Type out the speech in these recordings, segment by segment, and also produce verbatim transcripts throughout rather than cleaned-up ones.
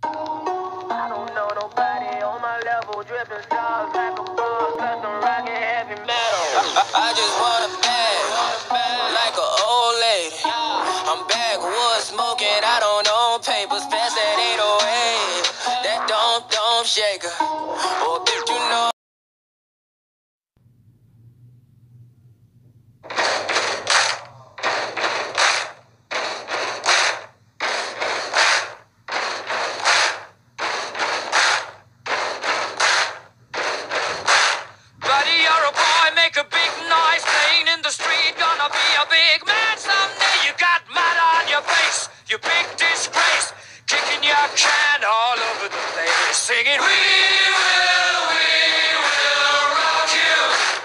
I don't know nobody on my level, dripping stars like a ball, custom rockin' heavy metal. I, I just want a bag, like an old lady. I'm backwoods smoking, I don't own papers, pass that eight oh eight. That don't, don't shake her. Oh, bitch, you know. Make a big noise playing in the street, gonna be a big man someday. You got mud on your face, you big disgrace, kicking your can all over the place, singing, we will, we will rock you.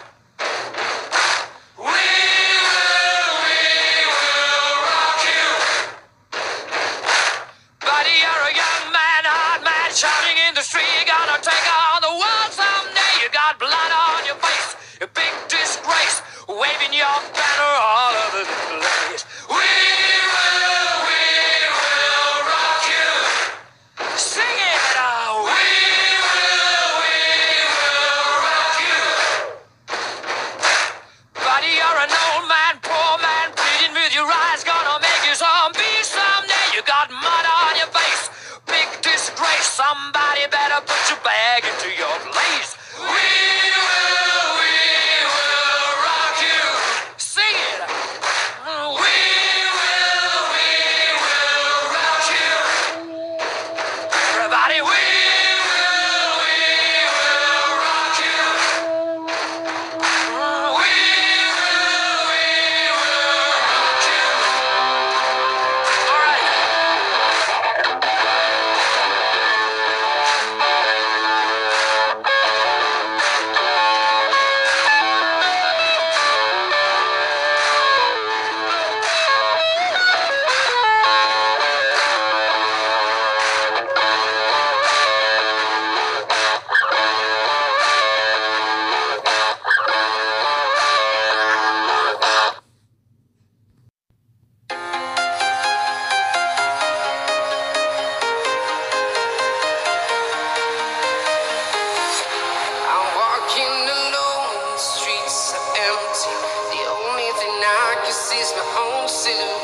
We will, we will rock you. Buddy, you're a young man, hard man, shouting in the street, gonna take on the world someday. You got blood on your face, a big disgrace, waving your banner all over the place. We will, we will rock you. Sing it out. We will, we will rock you. Buddy, you're an old man, poor man, pleading with your eyes, gonna make you zombie someday. You got mud on your face, big disgrace. Somebody better put your bag into your place. We is my own silhouette.